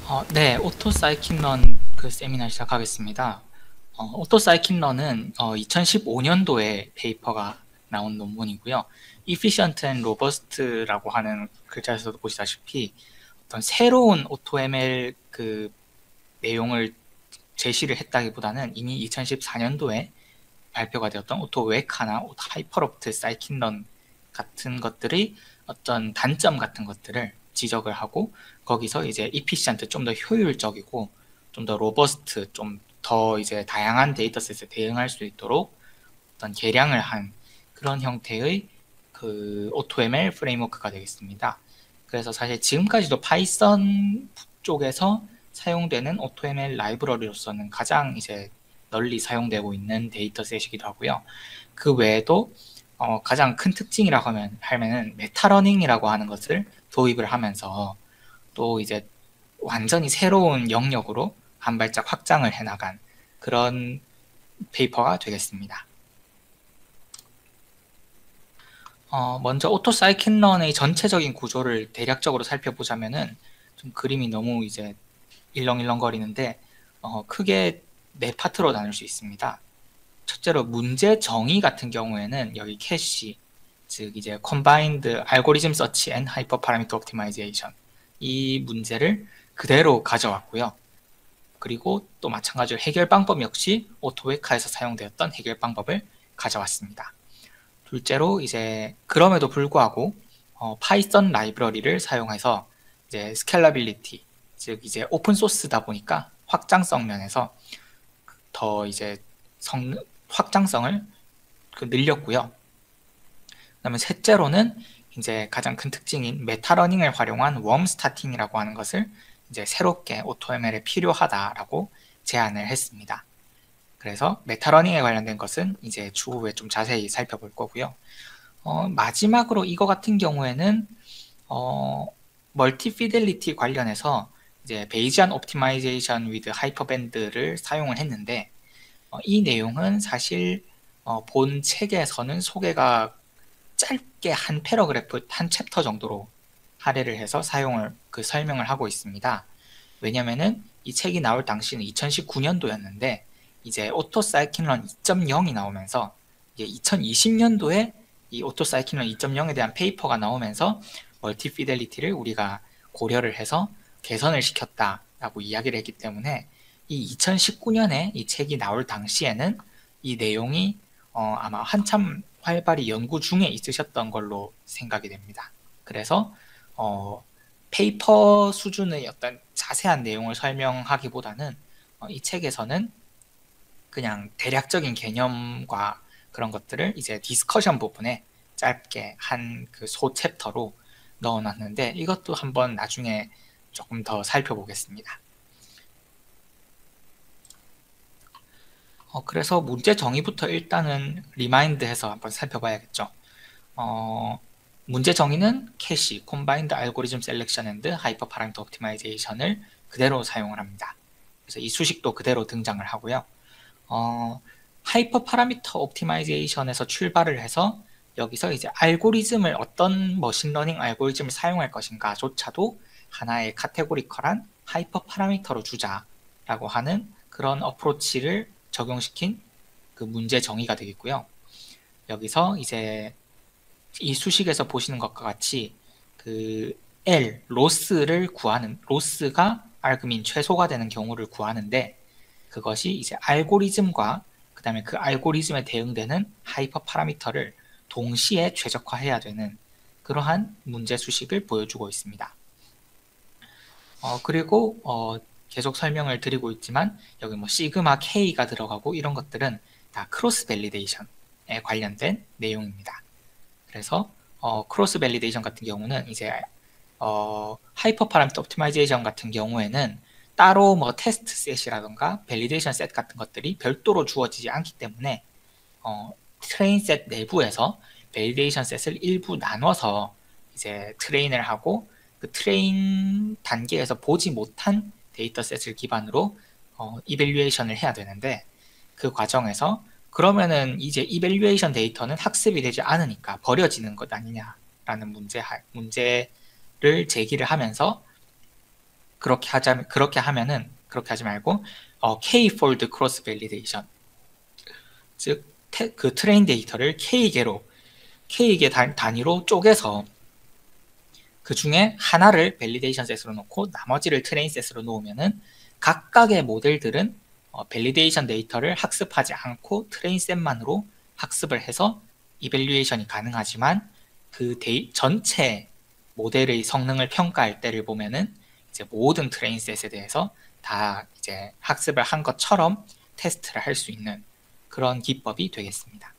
네, 오토 사이킨런 그 세미나 시작하겠습니다. 오토 사이킨런은 2015년도에 페이퍼가 나온 논문이고요. Efficient and Robust라고 하는 글자에서도 보시다시피 어떤 새로운 오토 ML 그 내용을 제시를 했다기보다는 이미 2014년도에 발표가 되었던 오토 웨카나 오토 하이퍼롭트 사이킨런 같은 것들의 어떤 단점 같은 것들을 지적을 하고 거기서 이제 이피시언트 좀 더 효율적이고 좀 더 로버스트 좀 더 이제 다양한 데이터셋에 대응할 수 있도록 어떤 개량을 한 그런 형태의 그 AutoML 프레임워크가 되겠습니다. 그래서 사실 지금까지도 파이썬 쪽에서 사용되는 AutoML 라이브러리로서는 가장 이제 널리 사용되고 있는 데이터셋이기도 하고요. 그 외에도 가장 큰 특징이라고 하면은 메타러닝이라고 하는 것을 도입을 하면서 또 이제 완전히 새로운 영역으로 한 발짝 확장을 해나간 그런 페이퍼가 되겠습니다. 먼저 오토 사이킨런의 전체적인 구조를 대략적으로 살펴보자면은 좀 그림이 너무 이제 일렁일렁거리는데 크게 네 파트로 나눌 수 있습니다. 첫째로 문제 정의 같은 경우에는 여기 캐시, 즉 이제 Combined Algorithm Search and Hyperparameter Optimization 이 문제를 그대로 가져왔고요. 그리고 또 마찬가지로 해결 방법 역시 오토웨카에서 사용되었던 해결 방법을 가져왔습니다. 둘째로 이제 그럼에도 불구하고 파이썬 라이브러리를 사용해서 이제 스케일러빌리티, 즉 이제 오픈 소스다 보니까 확장성 면에서 더 이제 확장성을 늘렸고요. 그다음에 셋째로는 이제 가장 큰 특징인 메타러닝을 활용한 웜 스타팅이라고 하는 것을 이제 새롭게 AutoML에 필요하다라고 제안을 했습니다. 그래서 메타러닝에 관련된 것은 이제 추후에 좀 자세히 살펴볼 거고요. 마지막으로 이거 같은 경우에는 멀티 피델리티 관련해서 이제 베이지안 옵티마이제이션 위드 하이퍼밴드를 사용을 했는데 이 내용은 사실 본 책에서는 소개가 짧게 한 패러그래프, 한 챕터 정도로 할애를 해서 설명을 하고 있습니다. 왜냐면은 이 책이 나올 당시는 2019년도였는데 이제 오토 사이킨런 2.0이 나오면서 이제 2020년도에 이 오토 사이킨런 2.0에 대한 페이퍼가 나오면서 멀티 피델리티를 우리가 고려를 해서 개선을 시켰다라고 이야기를 했기 때문에 이 2019년에 이 책이 나올 당시에는 이 내용이 아마 한참 활발히 연구 중에 있으셨던 걸로 생각이 됩니다. 그래서 페이퍼 수준의 어떤 자세한 내용을 설명하기보다는 이 책에서는 그냥 대략적인 개념과 그런 것들을 이제 디스커션 부분에 짧게 한 그 소 챕터로 넣어놨는데 이것도 한번 나중에 조금 더 살펴보겠습니다. 그래서 문제 정의부터 일단은 리마인드해서 한번 살펴봐야겠죠. 문제 정의는 캐시, Combined Algorithm Selection and Hyperparameter Optimization을 그대로 사용을 합니다. 그래서 이 수식도 그대로 등장을 하고요. 하이퍼 파라미터 옵티마이제이션에서 출발을 해서 여기서 이제 알고리즘을 어떤 머신러닝 알고리즘을 사용할 것인가조차도 하나의 카테고리컬한 하이퍼 파라미터로 주자라고 하는 그런 어프로치를 적용시킨 그 문제 정의가 되겠고요. 여기서 이제 이 수식에서 보시는 것과 같이 그 L, 로스를 구하는, 로스가 알그민 최소가 되는 경우를 구하는데 그것이 이제 알고리즘과 그 다음에 그 알고리즘에 대응되는 하이퍼 파라미터를 동시에 최적화해야 되는 그러한 문제 수식을 보여주고 있습니다. 그리고 계속 설명을 드리고 있지만 여기 뭐 시그마 K가 들어가고 이런 것들은 다 크로스 밸리데이션에 관련된 내용입니다. 그래서 크로스 밸리데이션 같은 경우는 이제 하이퍼 파라미터 옵티마이제이션 같은 경우에는 따로 뭐 테스트 셋이라던가 밸리데이션 셋 같은 것들이 별도로 주어지지 않기 때문에 트레인 셋 내부에서 밸리데이션 셋을 일부 나눠서 이제 트레인을 하고 그 트레인 단계에서 보지 못한 데이터 셋을 기반으로 이밸류에이션을 해야 되는데 그 과정에서 그러면은 이제 이밸류에이션 데이터는 학습이 되지 않으니까 버려지는 것 아니냐라는 문제를 제기를 하면서 그렇게 하지 말고 K-fold cross validation, 즉 그 트레인 데이터를 K개 단위로 쪼개서 그 중에 하나를 밸리데이션 셋으로 놓고 나머지를 트레인 셋으로 놓으면은 각각의 모델들은 밸리데이션 데이터를 학습하지 않고 트레인 셋만으로 학습을 해서 이밸류에이션이 가능하지만 그 전체 모델의 성능을 평가할 때를 보면은 이제 모든 트레인 셋에 대해서 다 이제 학습을 한 것처럼 테스트를 할 수 있는 그런 기법이 되겠습니다.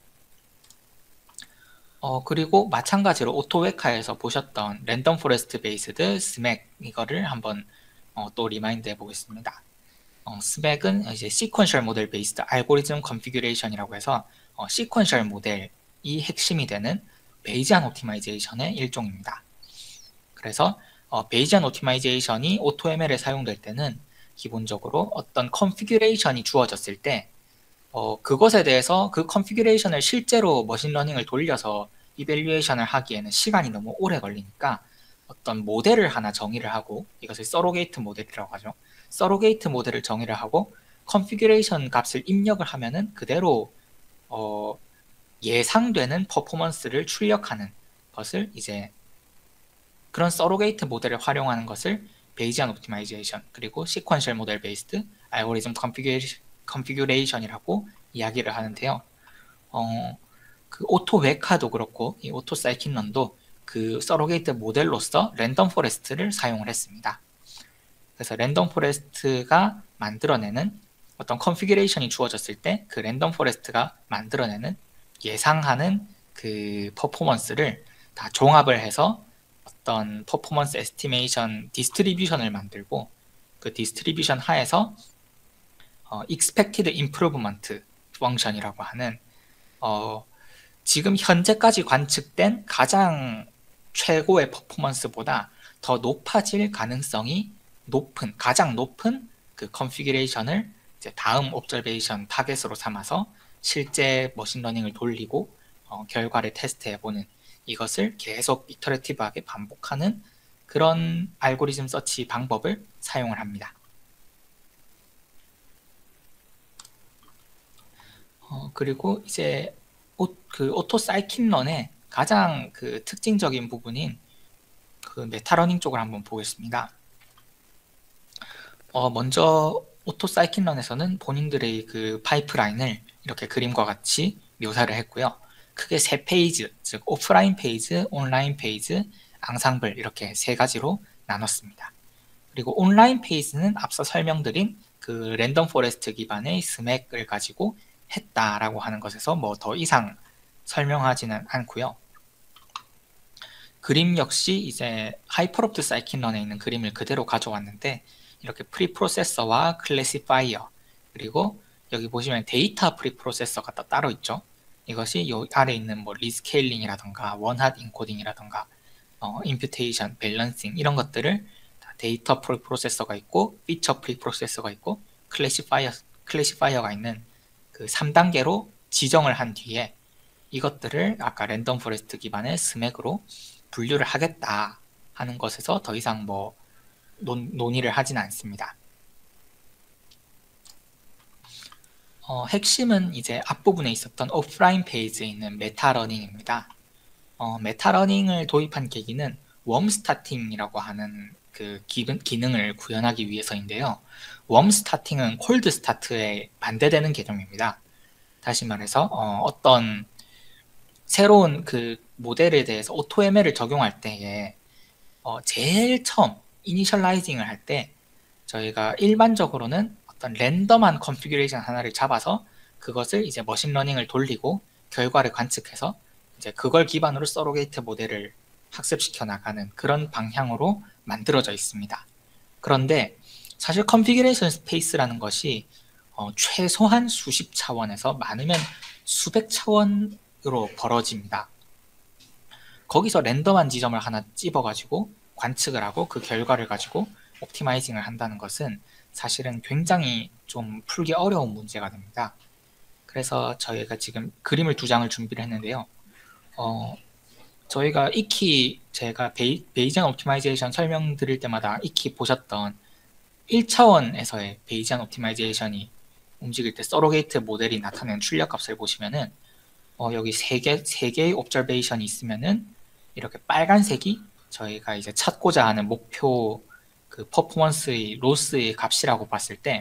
그리고 마찬가지로 오토웨카에서 보셨던 랜덤 포레스트 베이스드 스맥, 이거를 한번 또 리마인드 해보겠습니다. 스맥은 이제 시퀀셜 모델 베이스드 알고리즘 컨피규레이션이라고 해서 시퀀셜 모델이 핵심이 되는 베이지안 오티마이제이션의 일종입니다. 그래서 베이지안 오티마이제이션이 AutoML에 사용될 때는 기본적으로 어떤 컨피규레이션이 주어졌을 때 그것에 대해서 그 컨피규레이션을 실제로 머신러닝을 돌려서 이밸류에이션을 하기에는 시간이 너무 오래 걸리니까 어떤 모델을 하나 정의를 하고, 이것을 서로게이트 모델이라고 하죠. 서로게이트 모델을 정의를 하고 컨피규레이션 값을 입력을 하면은 그대로 예상되는 퍼포먼스를 출력하는 것을, 이제 그런 서로게이트 모델을 활용하는 것을 베이지안 옵티마이제이션, 그리고 시퀀셜 모델 베이스드 알고리즘 컨피규레이션이라고 이야기를 하는데요. 그 오토웨카도 그렇고 이 오토사이킨런도 그 서로게이트 모델로서 랜덤 포레스트를 사용을 했습니다. 그래서 랜덤 포레스트가 만들어내는 어떤 컨피규레이션이 주어졌을 때 그 랜덤 포레스트가 만들어내는 예상하는 그 퍼포먼스를 다 종합을 해서 어떤 퍼포먼스 에스티메이션 디스트리뷰션을 만들고, 그 디스트리뷰션 하에서 expected improvement 펑션이라고 하는 지금 현재까지 관측된 가장 최고의 퍼포먼스보다 더 높아질 가능성이 가장 높은 그 컨피규레이션을 이제 다음 옵저베이션 타겟으로 삼아서 실제 머신러닝을 돌리고 결과를 테스트해보는, 이것을 계속 이터레티브하게 반복하는 그런 알고리즘 서치 방법을 사용을 합니다. 그리고 이제 그 오토사이킨런의 가장 그 특징적인 부분인 그 메타러닝 쪽을 한번 보겠습니다. 먼저 오토사이킨런에서는 본인들의 그 파이프라인을 이렇게 그림과 같이 묘사를 했고요. 크게 세 페이지, 즉 오프라인 페이지, 온라인 페이지, 앙상블, 이렇게 세 가지로 나눴습니다. 그리고 온라인 페이지는 앞서 설명드린 그 랜덤 포레스트 기반의 스맥을 가지고 했다라고 하는 것에서 뭐 더 이상 설명하지는 않고요. 그림 역시 이제 하이퍼롭트 사이킨런에 있는 그림을 그대로 가져왔는데, 이렇게 프리프로세서와 클래시파이어, 그리고 여기 보시면 데이터 프리프로세서가 따로 있죠. 이것이 요 아래 있는 뭐 리스케일링이라던가 원핫 인코딩이라던가 임퓨테이션, 밸런싱, 이런 것들을 데이터 프리프로세서가 있고 피처 프리프로세서가 있고 클래시파이어가 있는 그 3단계로 지정을 한 뒤에 이것들을 아까 랜덤 포레스트 기반의 스맥으로 분류를 하겠다 하는 것에서 더 이상 뭐 논의를 하진 않습니다. 핵심은 이제 앞부분에 있었던 오프라인 페이지에 있는 메타러닝입니다. 메타러닝을 도입한 계기는 웜스타팅이라고 하는 그 기능을 구현하기 위해서인데요. 웜스타팅은 콜드스타트에 반대되는 개념입니다. 다시 말해서 어떤 새로운 그 모델에 대해서 AutoML을 적용할 때에 제일 처음 이니셜라이징을 할 때 저희가 일반적으로는 어떤 랜덤한 컨피규레이션 하나를 잡아서 그것을 이제 머신러닝을 돌리고 결과를 관측해서 이제 그걸 기반으로 서로게이트 모델을 학습시켜 나가는 그런 방향으로 만들어져 있습니다. 그런데 사실 컨피규레이션 스페이스라는 것이 최소한 수십 차원에서 많으면 수백 차원으로 벌어집니다. 거기서 랜덤한 지점을 하나 찝어가지고 관측을 하고 그 결과를 가지고 옵티마이징을 한다는 것은 사실은 굉장히 좀 풀기 어려운 문제가 됩니다. 그래서 저희가 지금 그림을 2장을 준비를 했는데요. 저희가 익히 제가 베이지안 옵티마이제이션 설명드릴 때마다 익히 보셨던 1차원에서의 베이지안 옵티마이제이션이 움직일 때 서로게이트 모델이 나타내는 출력값을 보시면은 여기 세 개의 옵저베이션이 있으면은 이렇게 빨간색이 저희가 이제 찾고자 하는 목표 그 퍼포먼스의 로스의 값이라고 봤을 때,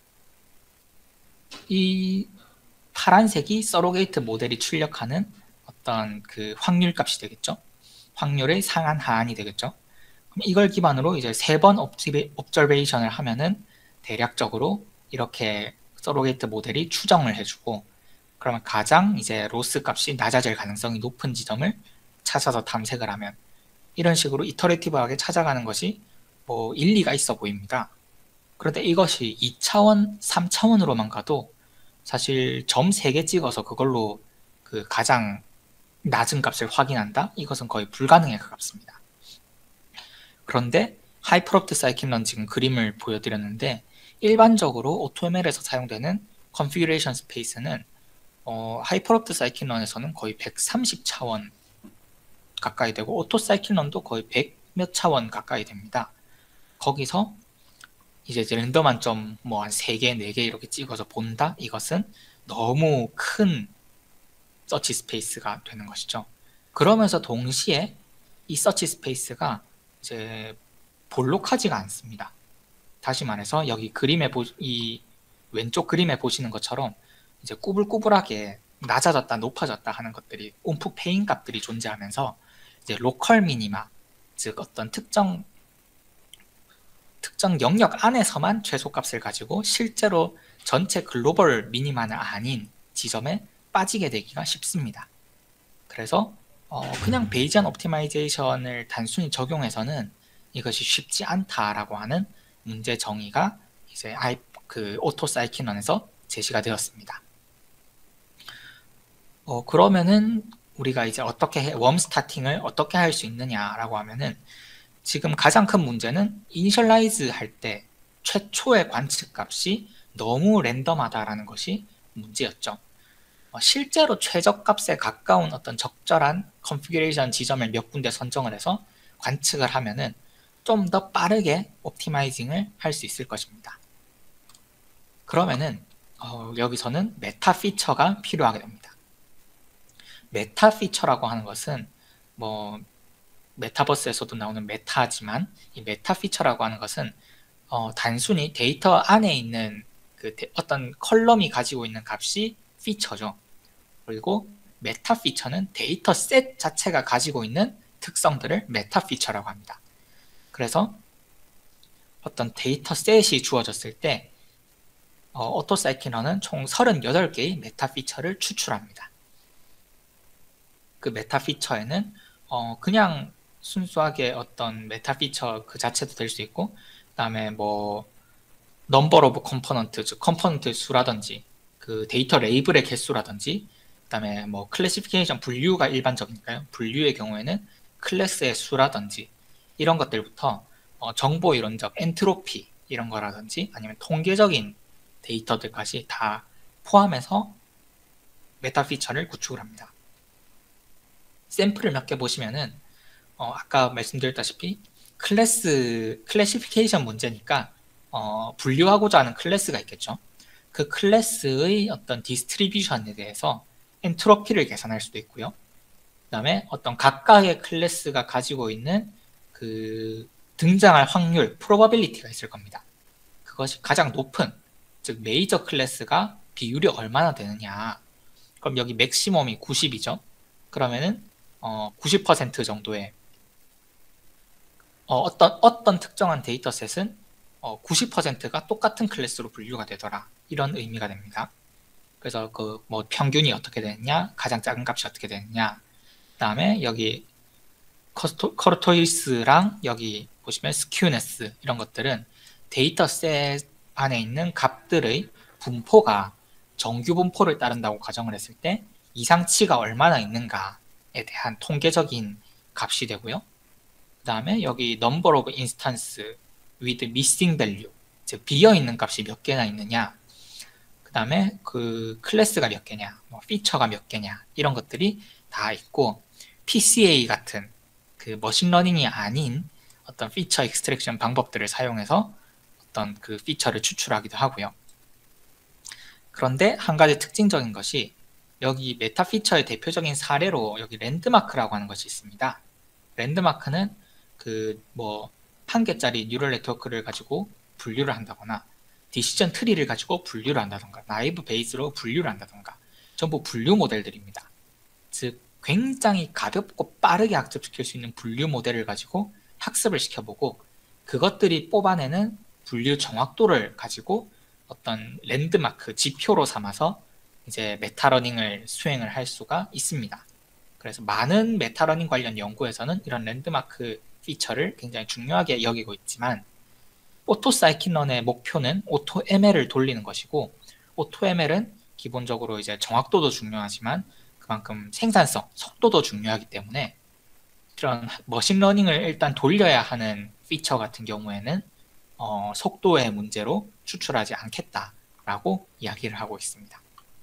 이 파란색이 서로게이트 모델이 출력하는 어떤 그 확률 값이 되겠죠. 확률의 상한 하한이 되겠죠. 그럼 이걸 기반으로 이제 3번 옵저베이션을 하면은 대략적으로 이렇게 서로게이트 모델이 추정을 해주고, 그러면 가장 이제 로스 값이 낮아질 가능성이 높은 지점을 찾아서 탐색을 하면, 이런 식으로 이터레이티브하게 찾아가는 것이 뭐 일리가 있어 보입니다. 그런데 이것이 2차원, 3차원으로만 가도 사실 점 3개 찍어서 그걸로 그 가장 낮은 값을 확인한다? 이것은 거의 불가능에 가깝습니다. 그런데 하이퍼롭트 사이클런 지금 그림을 보여드렸는데, 일반적으로 AutoML에서 사용되는 컨피규레이션 스페이스는 하이퍼롭트 사이클런에서는 거의 130차원 가까이 되고, 오토 사이클런도 거의 100 몇 차원 가까이 됩니다. 거기서 이제 랜덤한 점 뭐 한 3개, 4개 이렇게 찍어서 본다? 이것은 너무 큰 서치 스페이스가 되는 것이죠. 그러면서 동시에 이 서치 스페이스가 이제 볼록하지가 않습니다. 다시 말해서 여기 이 왼쪽 그림에 보시는 것처럼 이제 꾸불꾸불하게 낮아졌다 높아졌다 하는 것들이 움푹 패인 값들이 존재하면서 이제 로컬 미니마, 즉 어떤 특정 영역 안에서만 최소값을 가지고 실제로 전체 글로벌 미니마는 아닌 지점에 빠지게 되기가 쉽습니다. 그래서 그냥 베이지안 옵티마이제이션을 단순히 적용해서는 이것이 쉽지 않다라고 하는 문제 정의가 이제 그 오토 사이클런에서 제시가 되었습니다. 그러면은 우리가 이제 웜 스타팅을 어떻게 할 수 있느냐라고 하면은, 지금 가장 큰 문제는 이니셜라이즈 할 때 최초의 관측 값이 너무 랜덤하다라는 것이 문제였죠. 실제로 최저값에 가까운 어떤 적절한 컨피규레이션 지점을 몇 군데 선정을 해서 관측을 하면은 좀 더 빠르게 옵티마이징을 할 수 있을 것입니다. 그러면은 여기서는 메타 피처가 필요하게 됩니다. 메타 피처라고 하는 것은 뭐 메타버스에서도 나오는 메타지만, 이 메타 피처라고 하는 것은 단순히 데이터 안에 있는 그 어떤 컬럼이 가지고 있는 값이 피처죠. 그리고 메타 피처는 데이터 셋 자체가 가지고 있는 특성들을 메타 피처라고 합니다. 그래서 어떤 데이터 셋이 주어졌을 때 오토사이클런은 총 38개의 메타 피처를 추출합니다. 그 메타 피처에는 그냥 순수하게 어떤 메타 피처 그 자체도 될 수 있고, 그 다음에 뭐 넘버 오브 컴포넌트, 즉 컴포넌트 수라든지 그 데이터 레이블의 개수라든지, 그 다음에 뭐 클래시피케이션 분류가 일반적이니까요. 분류의 경우에는 클래스의 수라든지 이런 것들부터 정보 이론적 엔트로피 이런 거라든지 아니면 통계적인 데이터들까지 다 포함해서 메타 피처를 구축을 합니다. 샘플을 몇 개 보시면은 아까 말씀드렸다시피 클래시피케이션 문제니까 분류하고자 하는 클래스가 있겠죠. 그 클래스의 어떤 디스트리뷰션에 대해서 엔트로피를 계산할 수도 있고요. 그 다음에 어떤 각각의 클래스가 가지고 있는 그 등장할 확률, probability가 있을 겁니다. 그것이 가장 높은, 즉 메이저 클래스가 비율이 얼마나 되느냐. 그럼 여기 맥시멈이 90이죠. 그러면은 90% 정도의 어떤 특정한 데이터셋은 90%가 똑같은 클래스로 분류가 되더라. 이런 의미가 됩니다. 그래서 그 뭐 평균이 어떻게 되느냐, 가장 작은 값이 어떻게 되느냐. 그다음에 여기 커르토이스랑 여기 보시면 스큐네스 이런 것들은 데이터셋 안에 있는 값들의 분포가 정규 분포를 따른다고 가정을 했을 때 이상치가 얼마나 있는가에 대한 통계적인 값이 되고요. 그 다음에 여기 number of instance with missing value, 즉 비어있는 값이 몇 개나 있느냐, 그 다음에 그 클래스가 몇 개냐, 뭐 피처가 몇 개냐, 이런 것들이 다 있고, PCA 같은 그 머신러닝이 아닌 어떤 피처 익스트랙션 방법들을 사용해서 어떤 그 피처를 추출하기도 하고요. 그런데 한 가지 특징적인 것이 여기 메타 피처의 대표적인 사례로 여기 랜드마크라고 하는 것이 있습니다. 랜드마크는 그 뭐 한 개짜리 뉴럴 네트워크를 가지고 분류를 한다거나 디시전 트리를 가지고 분류를 한다던가 나이브 베이스로 분류를 한다던가 전부 분류 모델들입니다. 즉 굉장히 가볍고 빠르게 학습시킬 수 있는 분류 모델을 가지고 학습을 시켜보고 그것들이 뽑아내는 분류 정확도를 가지고 어떤 랜드마크, 지표로 삼아서 이제 메타러닝을 수행을 할 수가 있습니다. 그래서 많은 메타러닝 관련 연구에서는 이런 랜드마크 피처를 굉장히 중요하게 여기고 있지만 오토사이킨런의 목표는 오토ML을 돌리는 것이고 오토ML은 기본적으로 이제 정확도도 중요하지만 그만큼 생산성, 속도도 중요하기 때문에 이런 머신러닝을 일단 돌려야 하는 피처 같은 경우에는 속도의 문제로 추출하지 않겠다라고 이야기를 하고 있습니다.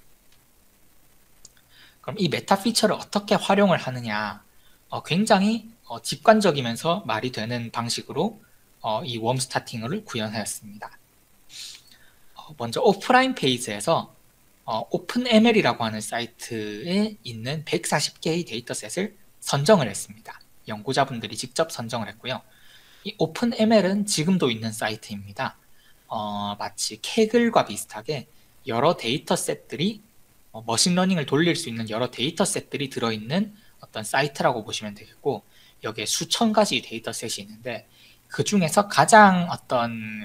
그럼 이 메타 피처를 어떻게 활용을 하느냐 굉장히 직관적이면서 말이 되는 방식으로 이 웜 스타팅을 구현하였습니다. 먼저 오프라인 페이지에서 오픈ML이라고 하는 사이트에 있는 140개의 데이터셋을 선정을 했습니다. 연구자분들이 직접 선정을 했고요. 이 오픈ML은 지금도 있는 사이트입니다. 마치 케글과 비슷하게 여러 데이터셋들이 머신러닝을 돌릴 수 있는 여러 데이터셋들이 들어있는 어떤 사이트라고 보시면 되겠고 여기에 수천 가지 데이터셋이 있는데 그 중에서 가장 어떤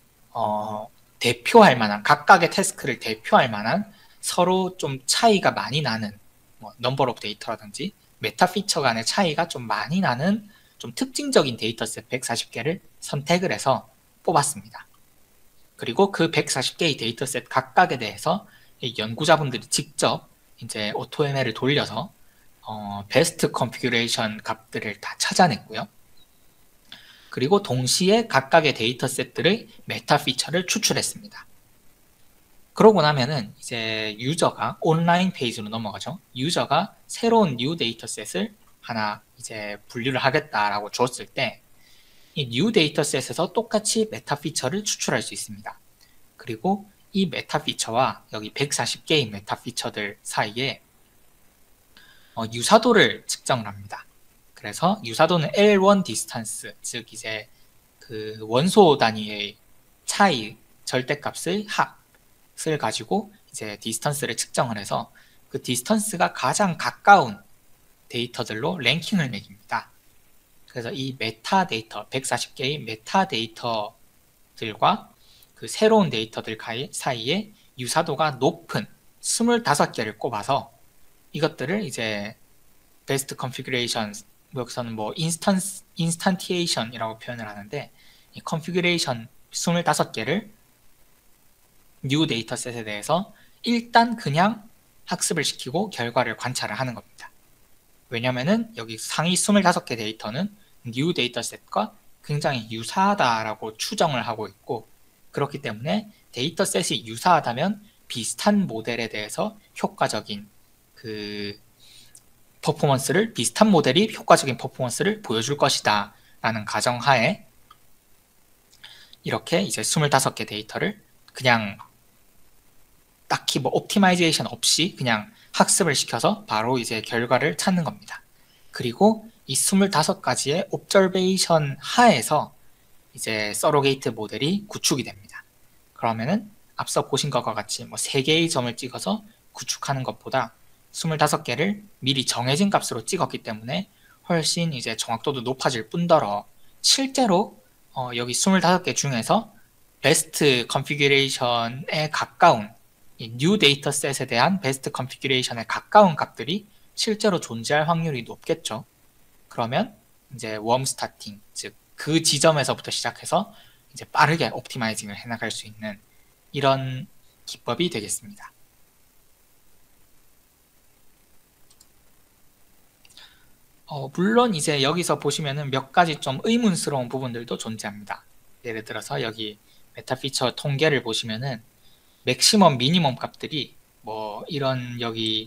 대표할 만한 각각의 태스크를 대표할 만한 서로 좀 차이가 많이 나는 넘버 오브 데이터라든지 메타 피처 간의 차이가 좀 많이 나는 좀 특징적인 데이터셋 140개를 선택을 해서 뽑았습니다. 그리고 그 140개의 데이터셋 각각에 대해서 연구자분들이 직접 이제 오토ML을 돌려서 베스트 컨피규레이션 값들을 다 찾아냈고요. 그리고 동시에 각각의 데이터셋들의 메타 피처를 추출했습니다. 그러고 나면은 이제 유저가 온라인 페이지로 넘어가죠. 유저가 새로운 뉴 데이터셋을 하나 이제 분류를 하겠다라고 줬을 때 이 뉴 데이터셋에서 똑같이 메타 피처를 추출할 수 있습니다. 그리고 이 메타 피처와 여기 140개의 메타 피처들 사이에 유사도를 측정을 합니다. 그래서 유사도는 L1 디스턴스, 즉 이제 그 원소 단위의 차이, 절대값의 합을 가지고 이제 디스턴스를 측정을 해서 그 디스턴스가 가장 가까운 데이터들로 랭킹을 매깁니다. 그래서 이 메타 데이터, 140개의 메타 데이터들과 그 새로운 데이터들 사이에 유사도가 높은 25개를 꼽아서 이것들을 이제 베스트 컨피규레이션, 여기서는 뭐 인스탄티에이션이라고 표현을 하는데 이 컨피규레이션 25개를 뉴 데이터셋에 대해서 일단 그냥 학습을 시키고 결과를 관찰을 하는 겁니다. 왜냐면은 여기 상위 25개 데이터는 뉴 데이터셋과 굉장히 유사하다라고 추정을 하고 있고 그렇기 때문에 데이터셋이 유사하다면 비슷한 모델에 대해서 효과적인 그 퍼포먼스를 비슷한 모델이 효과적인 퍼포먼스를 보여줄 것이다 라는 가정하에 이렇게 이제 25개 데이터를 그냥 딱히 뭐 옵티마이제이션 없이 그냥 학습을 시켜서 바로 이제 결과를 찾는 겁니다. 그리고 이 25가지의 옵저베이션 하에서 이제 서로게이트 모델이 구축이 됩니다. 그러면은 앞서 보신 것과 같이 뭐 3개의 점을 찍어서 구축하는 것보다 25개를 미리 정해진 값으로 찍었기 때문에 훨씬 이제 정확도도 높아질 뿐더러 실제로 여기 25개 중에서 베스트 컨피규레이션에 가까운 이 뉴 데이터셋에 대한 베스트 컨피규레이션에 가까운 값들이 실제로 존재할 확률이 높겠죠. 그러면 이제 웜 스타팅, 즉 그 지점에서부터 시작해서 이제 빠르게 옵티마이징을 해나갈 수 있는 이런 기법이 되겠습니다. 물론 이제 여기서 보시면은 몇 가지 좀 의문스러운 부분들도 존재합니다. 예를 들어서 여기 메타 피처 통계를 보시면은 맥시멈, 미니멈 값들이 뭐 이런 여기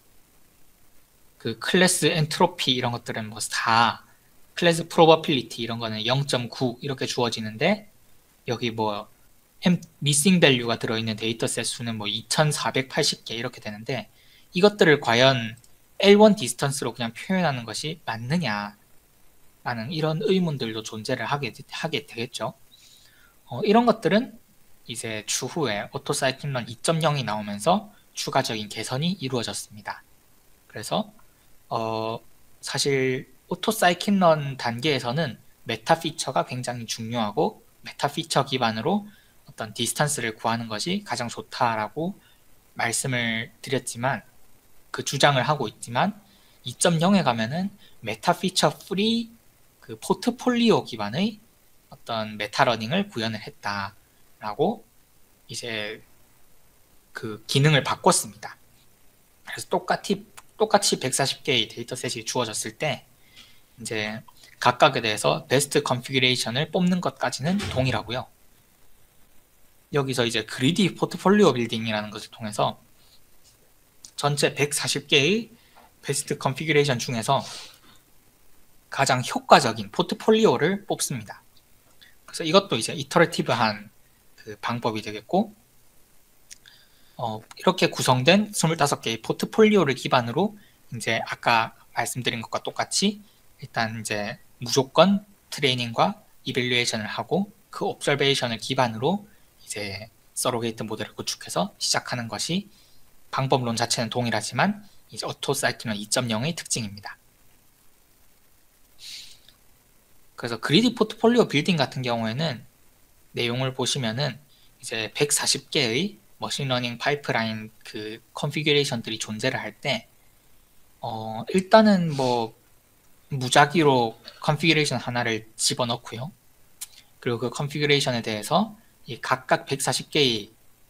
그 클래스 엔트로피 이런 것들은 뭐 4, 클래스 프로버빌리티 이런 거는 0.9 이렇게 주어지는데 여기 뭐 미싱 밸류가 들어있는 데이터셋 수는 뭐 2480개 이렇게 되는데 이것들을 과연 L1 디스턴스로 그냥 표현하는 것이 맞느냐 라는 이런 의문들도 존재를 하게 되겠죠. 이런 것들은 이제 추후에 오토사이클런 2.0이 나오면서 추가적인 개선이 이루어졌습니다. 그래서 사실 오토사이클런 단계에서는 메타 피처가 굉장히 중요하고 메타 피처 기반으로 어떤 디스턴스를 구하는 것이 가장 좋다라고 말씀을 드렸지만 그 주장을 하고 있지만 2.0에 가면은 메타 피처 프리 그 포트폴리오 기반의 어떤 메타러닝을 구현을 했다라고 이제 그 기능을 바꿨습니다. 그래서 똑같이 140개의 데이터셋이 주어졌을 때 이제 각각에 대해서 베스트 컨피규레이션을 뽑는 것까지는 동일하고요. 여기서 이제 그리디 포트폴리오 빌딩이라는 것을 통해서 전체 140개의 베스트 컨피규레이션 중에서 가장 효과적인 포트폴리오를 뽑습니다. 그래서 이것도 이제 이터레티브한 그 방법이 되겠고, 이렇게 구성된 25개의 포트폴리오를 기반으로 이제 아까 말씀드린 것과 똑같이 일단 이제 무조건 트레이닝과 이밸류에이션을 하고 그 옵저베이션을 기반으로 이제 서로게이트 모델을 구축해서 시작하는 것이 방법론 자체는 동일하지만 이제 오토사이클론 2.0의 특징입니다. 그래서 그리디 포트폴리오 빌딩 같은 경우에는 내용을 보시면은 이제 140개의 머신러닝 파이프라인 그 컨피규레이션들이 존재를 할 때 일단은 뭐 무작위로 컨피규레이션 하나를 집어넣고요. 그리고 그 컨피규레이션에 대해서 이 각각 140개의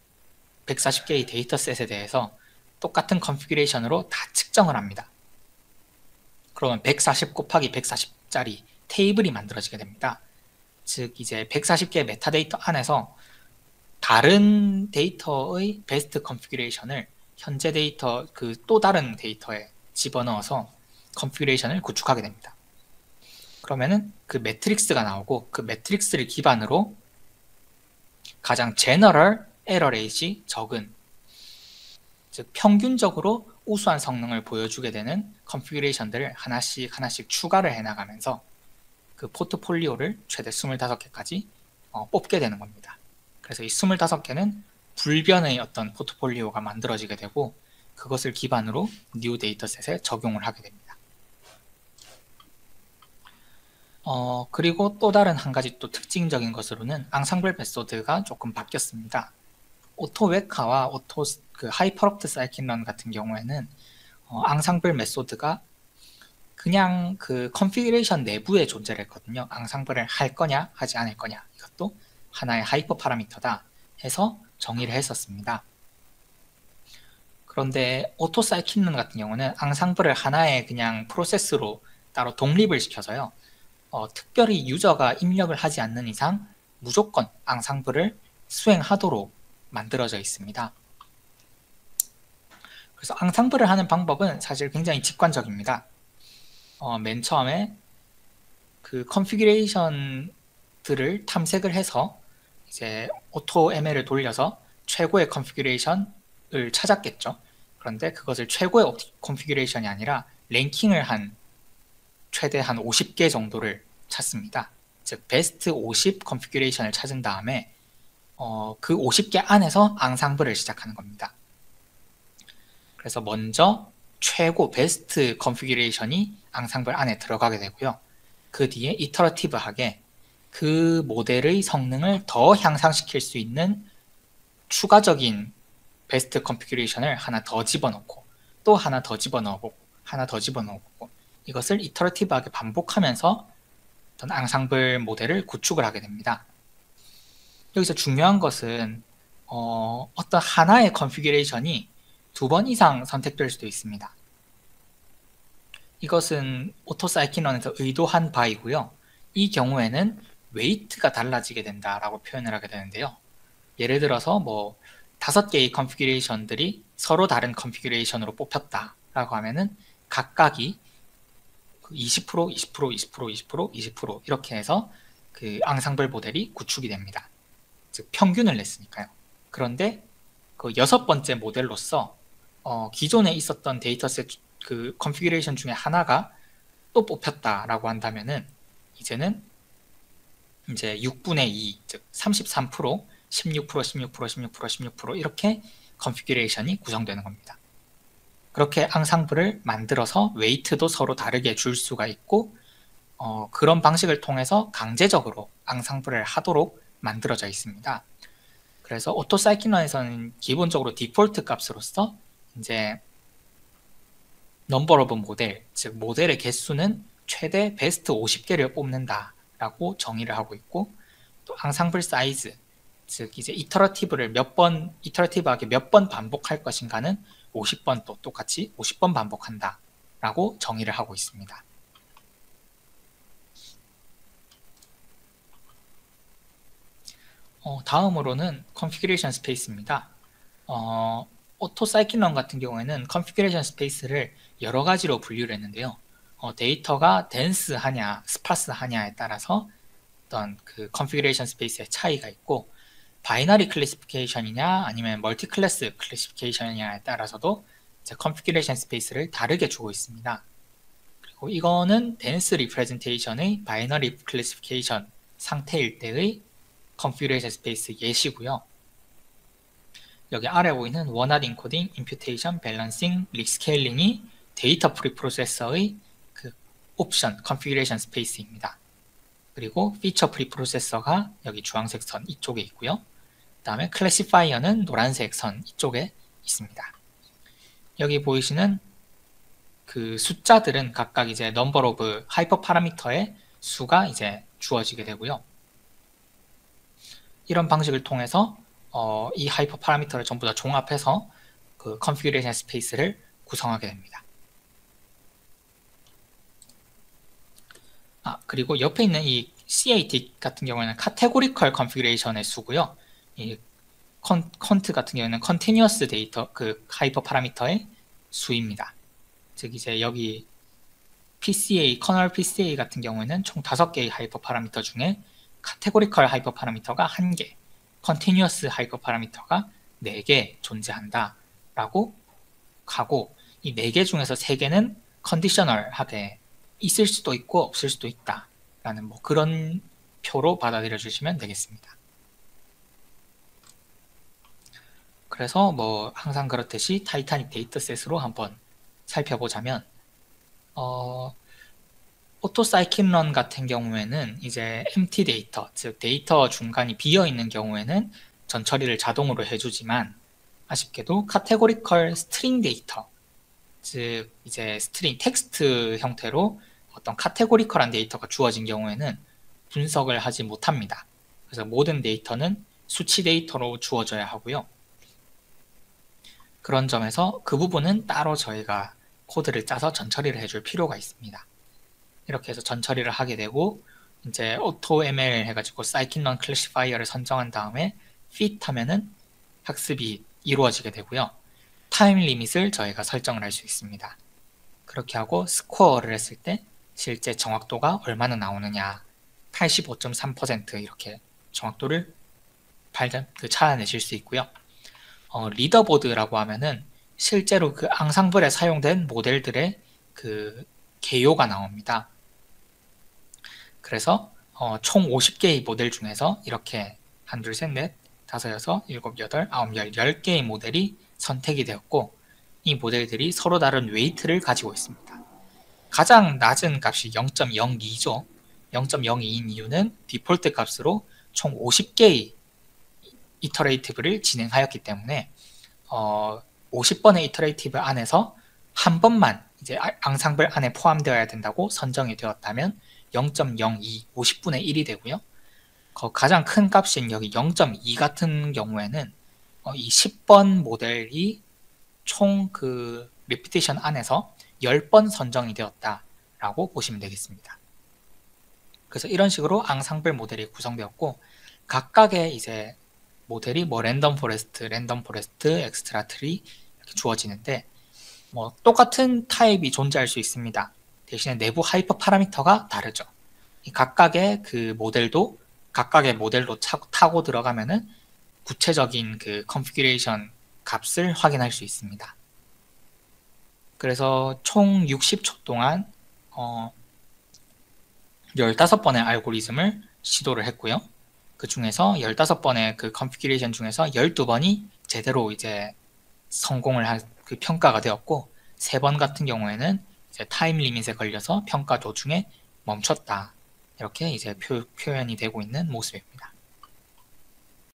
데이터셋에 대해서 똑같은 컨피규레이션으로 다 측정을 합니다. 그러면 140 곱하기 140짜리 테이블이 만들어지게 됩니다. 즉 이제 140개의 메타데이터 안에서 다른 데이터의 베스트 컨피규레이션을 현재 데이터 그 또 다른 데이터에 집어넣어서 컨피규레이션을 구축하게 됩니다. 그러면은 그 매트릭스가 나오고 그 매트릭스를 기반으로 가장 제너럴 에러 레이지 적은, 즉 평균적으로 우수한 성능을 보여주게 되는 컨피규레이션들을 하나씩 추가를 해나가면서 그 포트폴리오를 최대 25개까지 뽑게 되는 겁니다. 그래서 이 25개는 불변의 어떤 포트폴리오가 만들어지게 되고 그것을 기반으로 뉴 데이터셋에 적용을 하게 됩니다. 그리고 또 다른 한 가지 또 특징적인 것으로는 앙상블 메소드가 조금 바뀌었습니다. 오토웨카와 하이퍼럽트 사이클런 같은 경우에는 앙상블 메소드가 그냥 그 컨피규레이션 내부에 존재를 했거든요. 앙상블을 할 거냐 하지 않을 거냐, 이것도 하나의 하이퍼 파라미터다 해서 정의를 했었습니다. 그런데 오토사이클론 같은 경우는 앙상블을 하나의 그냥 프로세스로 따로 독립을 시켜서요. 특별히 유저가 입력을 하지 않는 이상 무조건 앙상블을 수행하도록 만들어져 있습니다. 그래서 앙상블을 하는 방법은 사실 굉장히 직관적입니다. 맨 처음에 그 컨피규레이션들을 탐색을 해서 이제 오토 ML을 돌려서 최고의 컨피규레이션을 찾았겠죠. 그런데 그것을 최고의 컨피규레이션이 아니라 랭킹을 한 최대 한 50개 정도를 찾습니다. 즉 베스트 50 컨피규레이션을 찾은 다음에 그 50개 안에서 앙상블을 시작하는 겁니다. 그래서 먼저 최고 베스트 컨피규레이션이 앙상블 안에 들어가게 되고요. 그 뒤에 이터러티브하게 그 모델의 성능을 더 향상시킬 수 있는 추가적인 베스트 컨피규레이션을 하나 더 집어넣고 또 하나 더 집어넣고 하나 더 집어넣고 이것을 이터러티브하게 반복하면서 어떤 앙상블 모델을 구축을 하게 됩니다. 여기서 중요한 것은 어떤 하나의 컨피규레이션이 2번 이상 선택될 수도 있습니다. 이것은 오토사이클론에서 의도한 바이고요. 이 경우에는 웨이트가 달라지게 된다라고 표현을 하게 되는데요. 예를 들어서 뭐 5개의 컨피규레이션들이 서로 다른 컨피규레이션으로 뽑혔다라고 하면은 각각이 20%, 20%, 20%, 20%, 20% 이렇게 해서 그 앙상블 모델이 구축이 됩니다. 즉 평균을 냈으니까요. 그런데 그 6번째 모델로서 기존에 있었던 데이터셋 그 컨피규레이션 중에 하나가 또 뽑혔다라고 한다면은 이제는 이제 6분의 2, 즉 33%, 16%, 16%, 16%, 16% 이렇게 컨피규레이션이 구성되는 겁니다. 그렇게 앙상블을 만들어서 웨이트도 서로 다르게 줄 수가 있고 그런 방식을 통해서 강제적으로 앙상블을 하도록 만들어져 있습니다. 그래서 오토사이클런에서는 기본적으로 디폴트 값으로서 이제 넘버 오브 모델, 즉 모델의 개수는 최대 베스트 50개를 뽑는다 라고 정의를 하고 있고, 또 앙상블 사이즈, 즉 이제 이터러티브하게 몇 번 반복할 것인가는 50번 또 똑같이 50번 반복한다 라고 정의를 하고 있습니다. 다음으로는 컨피규레이션 스페이스입니다. 오토사이클런 같은 경우에는 컨피규레이션 스페이스를 여러 가지로 분류를 했는데요. 데이터가 덴스하냐, 스파스하냐에 따라서 어떤 그 컨피규레이션 스페이스의 차이가 있고, 바이너리 클래시피케이션이냐 아니면 멀티 클래스 클래시피케이션이냐에 따라서도 이제 컨피규레이션 스페이스를 다르게 주고 있습니다. 그리고 이거는 덴스 리프레젠테이션의 바이너리 클래시피케이션 상태일 때의 컨피규레이션 스페이스 예시고요. 여기 아래 보이는 원핫 인코딩, 임퓨테이션, 밸런싱, 리스케일링이 데이터 프리프로세서의 그 옵션 컨피규레이션 스페이스입니다. 그리고 피처 프리프로세서가 여기 주황색 선 이쪽에 있고요. 그 다음에 클래시파이어는 노란색 선 이쪽에 있습니다. 여기 보이시는 그 숫자들은 각각 이제 넘버 오브 하이퍼 파라미터의 수가 이제 주어지게 되고요. 이런 방식을 통해서 이 하이퍼 파라미터를 전부 다 종합해서 그 컨피규레이션 스페이스를 구성하게 됩니다. 그리고 옆에 있는 이 CAT 같은 경우에는 카테고리컬 컨피규레이션의 수고요. 이 컨트 같은 경우에는 컨티뉴어스 데이터 그 하이퍼 파라미터의 수입니다. 즉 이제 여기 PCA, 커널 PCA 같은 경우에는 총 5개의 하이퍼 파라미터 중에 카테고리컬 하이퍼 파라미터가 1개, 컨티뉴어스 하이퍼 파라미터가 4개 존재한다 라고 하고, 이 4개 중에서 3개는 컨디셔널하게 있을 수도 있고 없을 수도 있다 라는 뭐 그런 표로 받아들여 주시면 되겠습니다. 그래서 뭐 항상 그렇듯이 타이타닉 데이터셋으로 한번 살펴보자면 오토사이클런 같은 경우에는 이제 empty 데이터, 즉 데이터 중간이 비어있는 경우에는 전 처리를 자동으로 해주지만, 아쉽게도 카테고리컬 스트링 데이터, 즉 이제 스트링 텍스트 형태로 어떤 카테고리컬한 데이터가 주어진 경우에는 분석을 하지 못합니다. 그래서 모든 데이터는 수치 데이터로 주어져야 하고요. 그런 점에서 그 부분은 따로 저희가 코드를 짜서 전처리를 해줄 필요가 있습니다. 이렇게 해서 전처리를 하게 되고, 이제 AutoML 해가지고 Scikit-learn 클래시파이어를 선정한 다음에 fit 하면은 학습이 이루어지게 되고요. 타임 리밋을 저희가 설정을 할 수 있습니다. 그렇게 하고 스코어를 했을 때 실제 정확도가 얼마나 나오느냐, 85.3% 이렇게 정확도를 찾아내실 수 있고요. 리더보드라고 하면은 실제로 그 앙상블에 사용된 모델들의 그 개요가 나옵니다. 그래서 총 50개의 모델 중에서 이렇게 1, 2, 3, 4, 5, 6, 7, 8, 9, 10개의 모델이 선택이 되었고, 이 모델들이 서로 다른 웨이트를 가지고 있습니다. 가장 낮은 값이 0.02죠. 0.02인 이유는 디폴트 값으로 총 50개의 이터레이티브를 진행하였기 때문에 50번의 이터레이티브 안에서 한 번만 이제 앙상블 안에 포함되어야 된다고 선정이 되었다면 0.02, 50분의 1이 되고요. 가장 큰 값인 여기 0.2 같은 경우에는 이 10번 모델이 총 그 리피티션 안에서 10번 선정이 되었다라고 보시면 되겠습니다. 그래서 이런 식으로 앙상블 모델이 구성되었고, 각각의 이제 모델이 뭐 랜덤 포레스트, 엑스트라 트리 이렇게 주어지는데, 뭐 똑같은 타입이 존재할 수 있습니다. 대신에 내부 하이퍼 파라미터가 다르죠. 이 각각의 그 모델도 각각의 모델로 타고 들어가면은 구체적인 그 컨피규레이션 값을 확인할 수 있습니다. 그래서 총 60초 동안 15번의 알고리즘을 시도를 했고요. 그 중에서 15번의 그 컨피규레이션 중에서 12번이 제대로 이제 성공을 한 그 평가가 되었고, 3번 같은 경우에는 이제 타임 리밋에 걸려서 평가 도중에 멈췄다. 이렇게 이제 표현이 되고 있는 모습입니다.